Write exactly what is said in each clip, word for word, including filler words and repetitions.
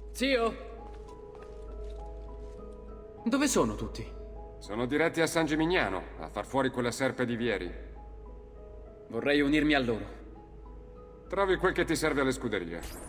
Zio? Dove sono tutti? Sono diretti a San Gimignano, a far fuori quella serpe di Vieri. Vorrei unirmi a loro. Trovi quel che ti serve alle scuderie.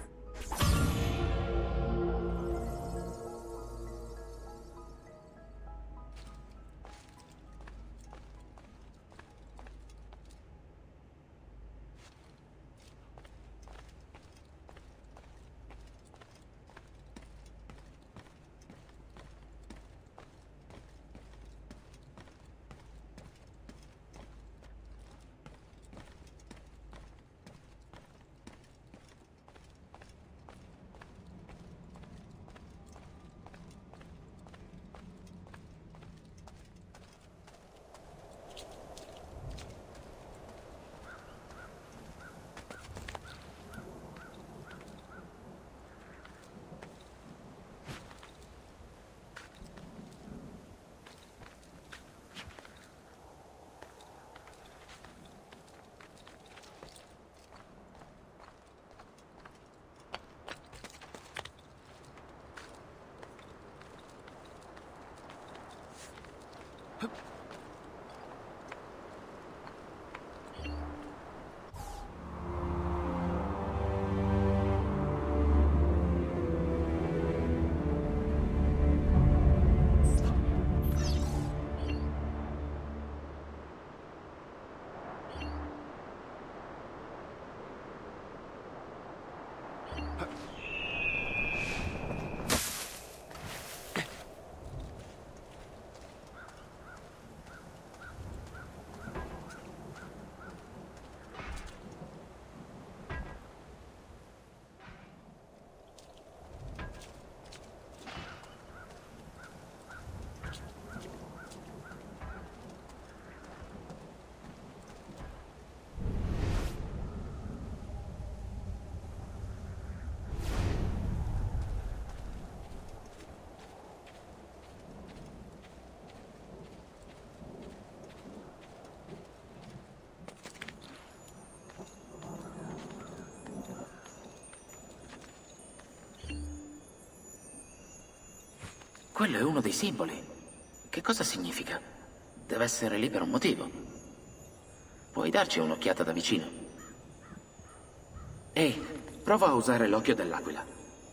Quello è uno dei simboli. Che cosa significa? Deve essere lì per un motivo. Puoi darci un'occhiata da vicino? Ehi, prova a usare l'occhio dell'aquila.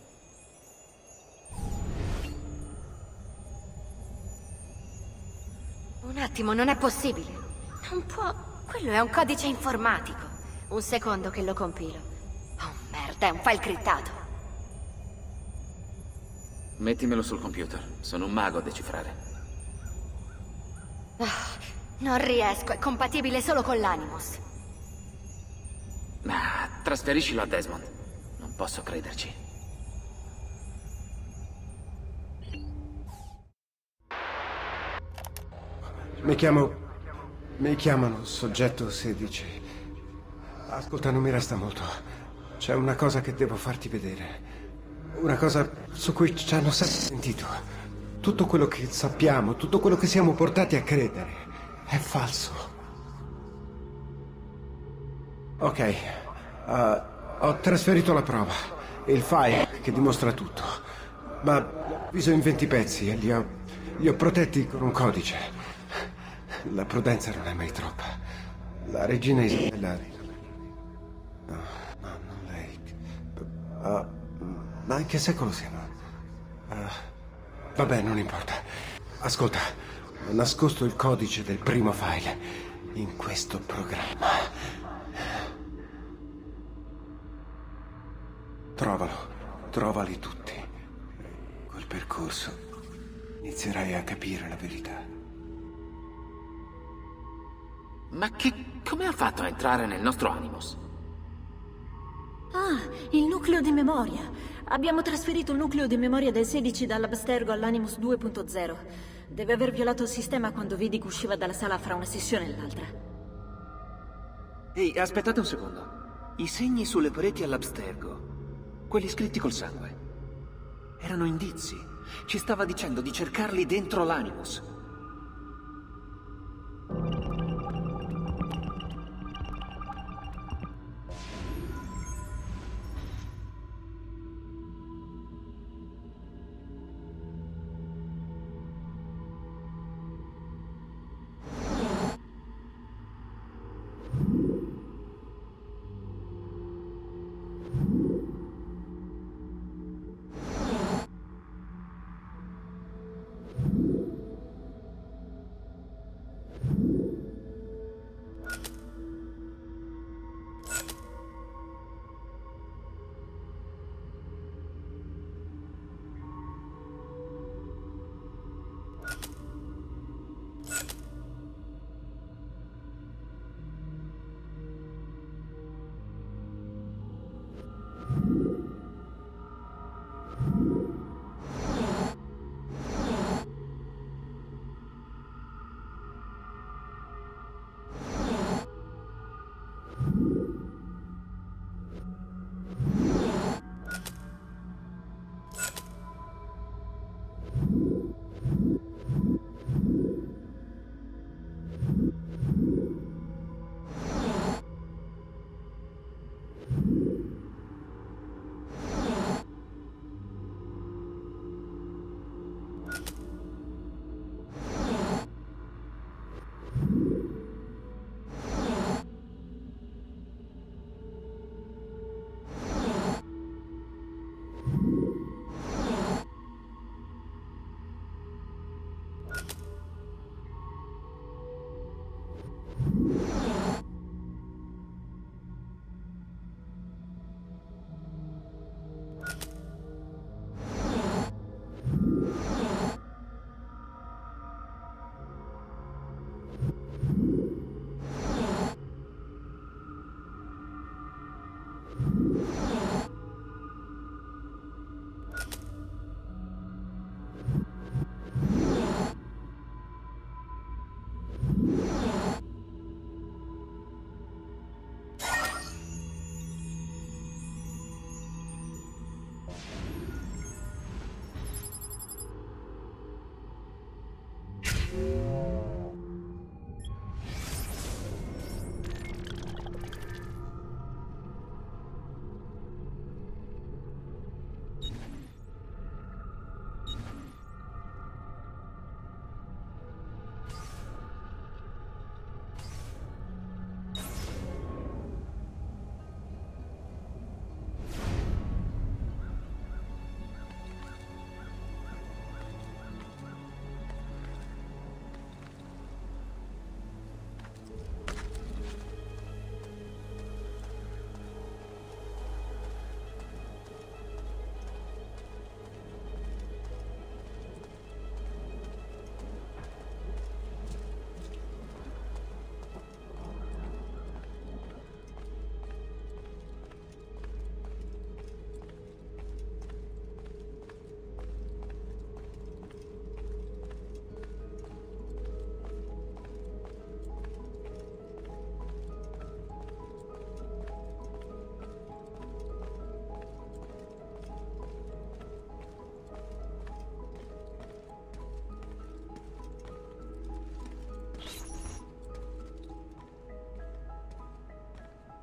Un attimo, non è possibile. Non può... Quello è un codice informatico. Un secondo che lo compilo. Oh merda, è un file criptato. Mettimelo sul computer. Sono un mago a decifrare. Oh, non riesco, è compatibile solo con l'Animus. Ah, trasferiscilo a Desmond. Non posso crederci. Mi chiamo... Mi chiamano Soggetto sedici. Ascolta, non mi resta molto. C'è una cosa che devo farti vedere. Una cosa su cui ci hanno sempre sentito. Tutto quello che sappiamo, tutto quello che siamo portati a credere, è falso. Ok, uh, ho trasferito la prova, il file che dimostra tutto. Ma l'ho diviso in venti pezzi e li ho, li ho protetti con un codice. La prudenza non è mai troppa. La regina Isabella... No, no, non lei. Uh, Ma in che secolo siamo? Uh, vabbè, non importa. Ascolta, ho nascosto il codice del primo file in questo programma. Trovalo, trovali tutti. Col percorso inizierai a capire la verità. Ma che... come ha fatto a entrare nel nostro Animus? Ah, il nucleo di memoria. Abbiamo trasferito il nucleo di memoria del sedici dall'Abstergo all'Animus due punto zero. Deve aver violato il sistema quando Vidic usciva dalla sala fra una sessione e l'altra. Ehi, aspettate un secondo. I segni sulle pareti all'Abstergo, quelli scritti col sangue, erano indizi. Ci stava dicendo di cercarli dentro l'Animus.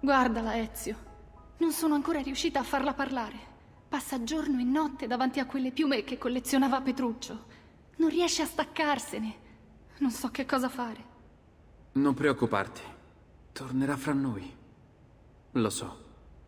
Guardala, Ezio. Non sono ancora riuscita a farla parlare. Passa giorno e notte davanti a quelle piume che collezionava Petruccio. Non riesce a staccarsene. Non so che cosa fare. Non preoccuparti. Tornerà fra noi. Lo so.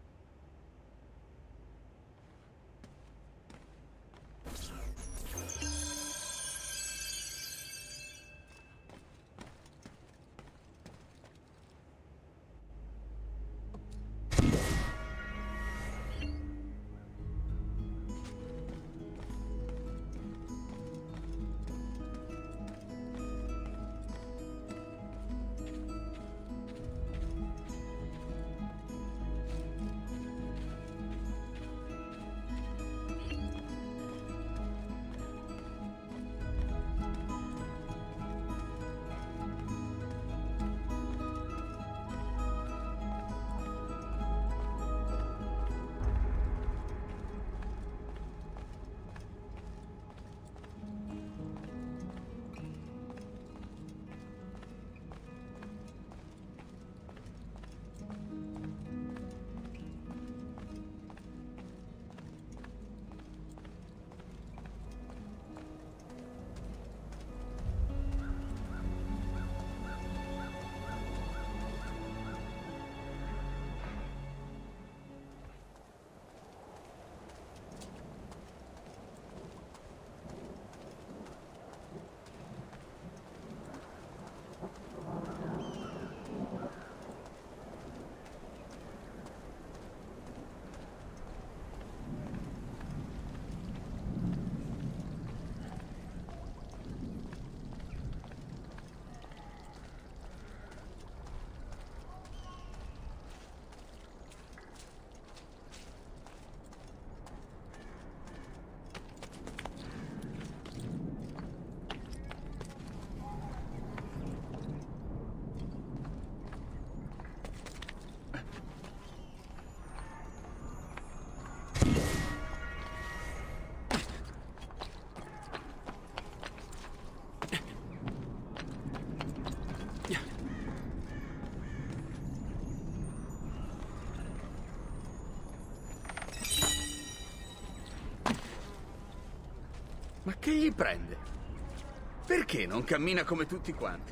Ma che gli prende? Perché non cammina come tutti quanti?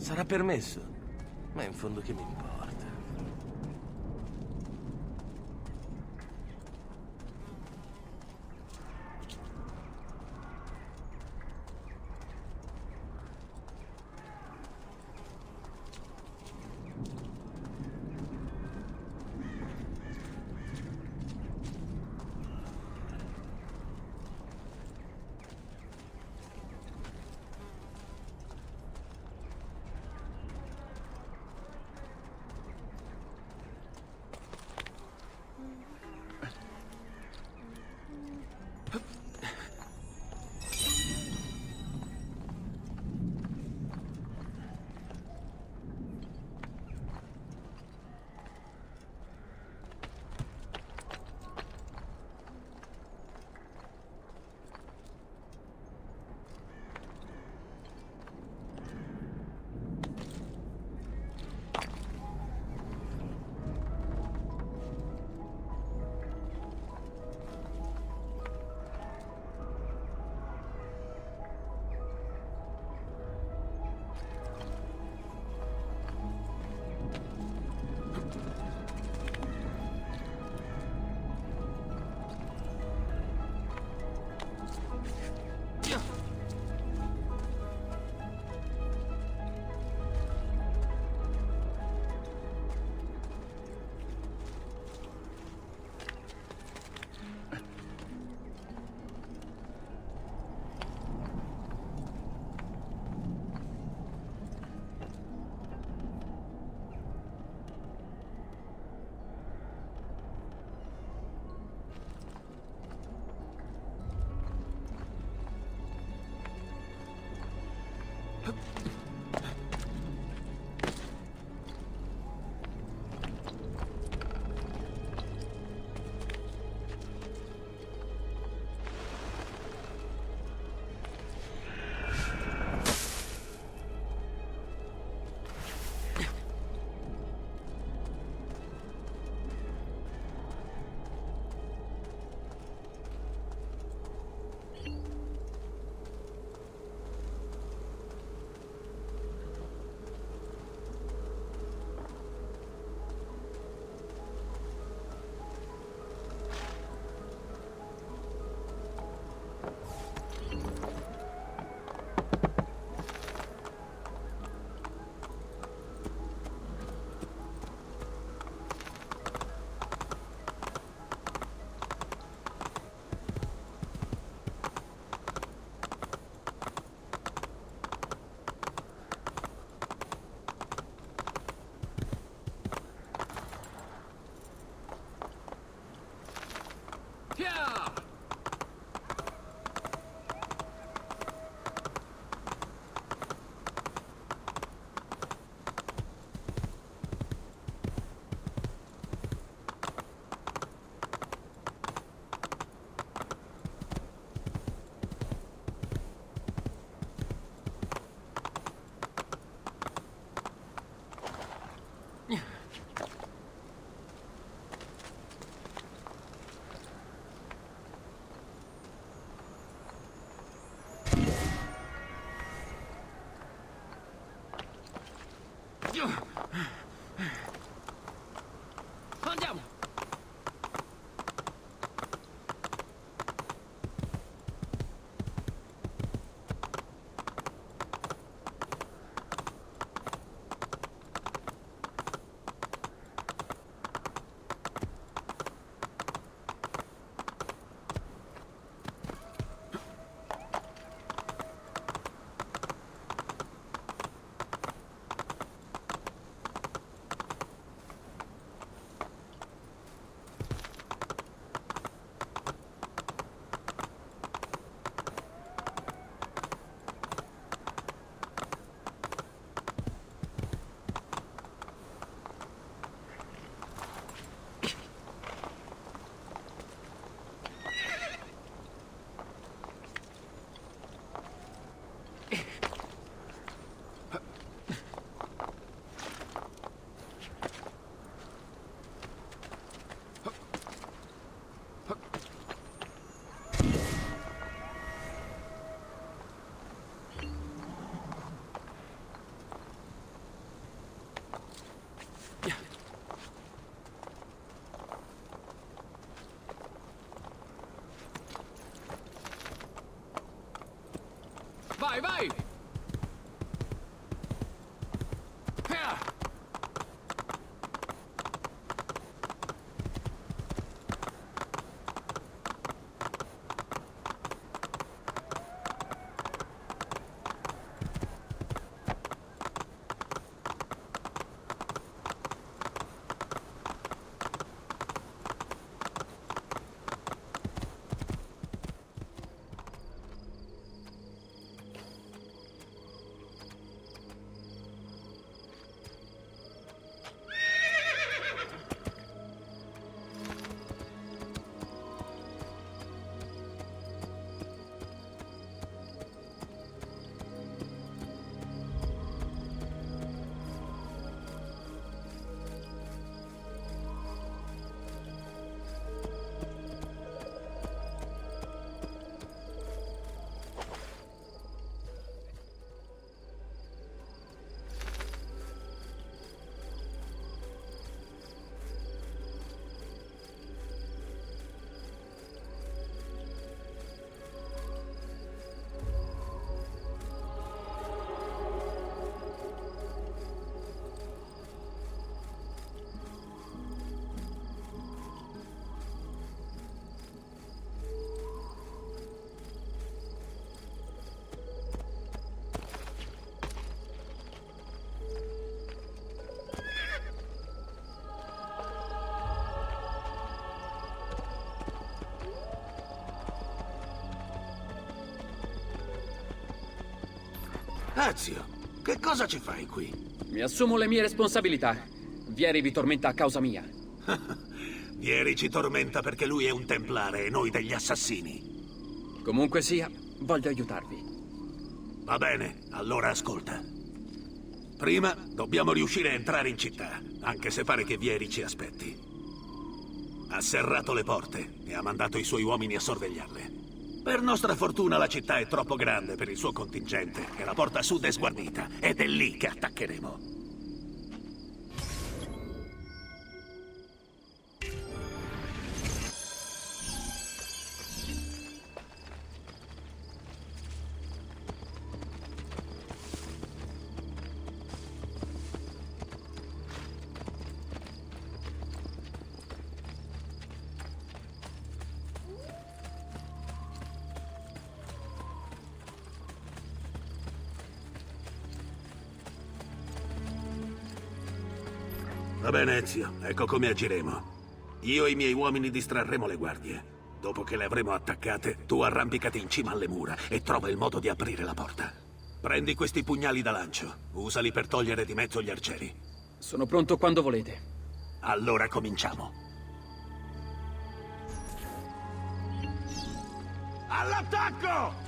Sarà permesso? Ma in fondo che mi importa? Vai, vai! Ezio, che cosa ci fai qui? Mi assumo le mie responsabilità. Vieri vi tormenta a causa mia. Vieri ci tormenta perché lui è un templare e noi degli assassini. Comunque sia, voglio aiutarvi. Va bene, allora ascolta. Prima dobbiamo riuscire a entrare in città, anche se pare che Vieri ci aspetti. Ha serrato le porte e ha mandato i suoi uomini a sorvegliarle. Per nostra fortuna la città è troppo grande per il suo contingente e la porta sud è sguarnita, ed è lì che attaccheremo. Va bene, Ezio, ecco come agiremo. Io e i miei uomini distrarremo le guardie. Dopo che le avremo attaccate, tu arrampicati in cima alle mura e trova il modo di aprire la porta. Prendi questi pugnali da lancio. Usali per togliere di mezzo gli arcieri. Sono pronto quando volete. Allora cominciamo. All'attacco!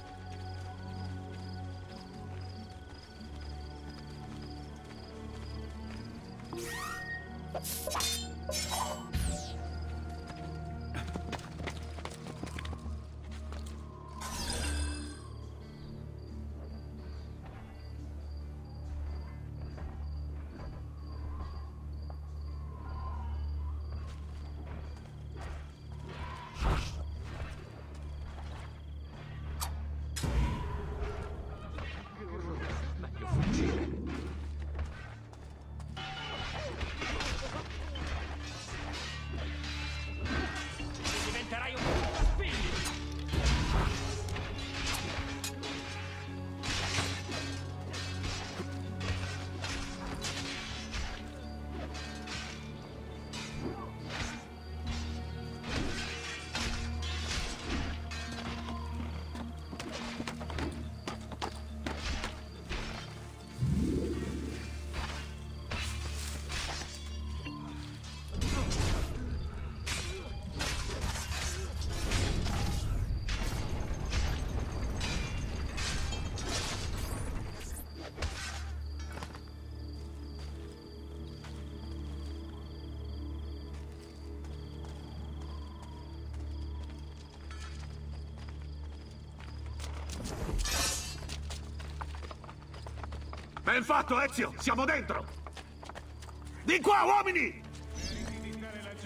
Ben fatto, Ezio! Siamo dentro! Di qua, uomini!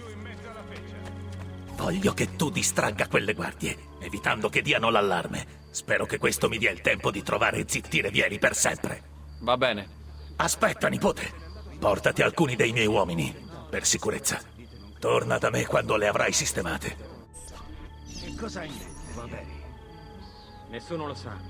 Voglio che tu distragga quelle guardie, evitando che diano l'allarme. Spero che questo mi dia il tempo di trovare e zittire Vieri per sempre. Va bene. Aspetta, nipote. Portati alcuni dei miei uomini, per sicurezza. Torna da me quando le avrai sistemate. Che cosa hai in mente? Va bene. Nessuno lo sa.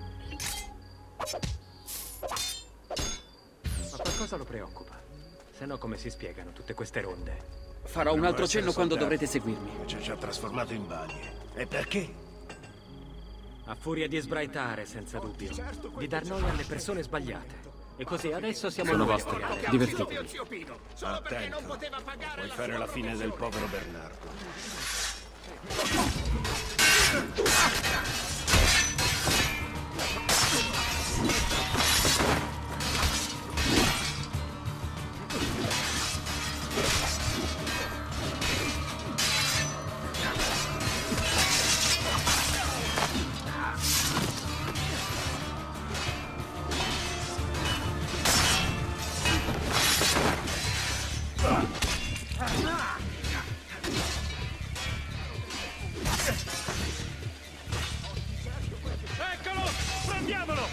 Ma qualcosa lo preoccupa. Se no come si spiegano tutte queste ronde? Farò un altro cenno quando dovrete seguirmi. Ci ha già trasformato in balie. E perché? A furia di sbraitare, senza dubbio. Di dar noia alle persone sbagliate. E così adesso siamo Sono noi a vostri. spiegare. Divertitevi. Attento. Puoi fare la fine del povero Bernardo. Eccolo! Prendiamolo!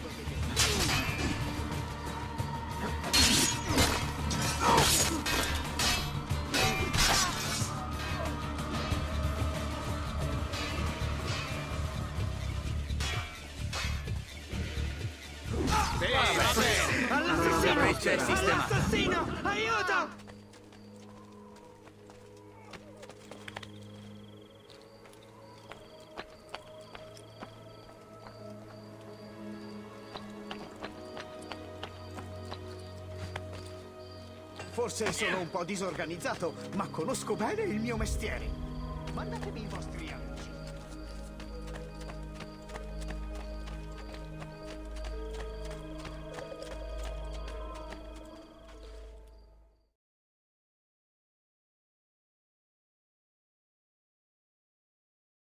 All'assassino! Aiuto! Forse sono un po' disorganizzato, ma conosco bene il mio mestiere. Mandatemi i vostri amici.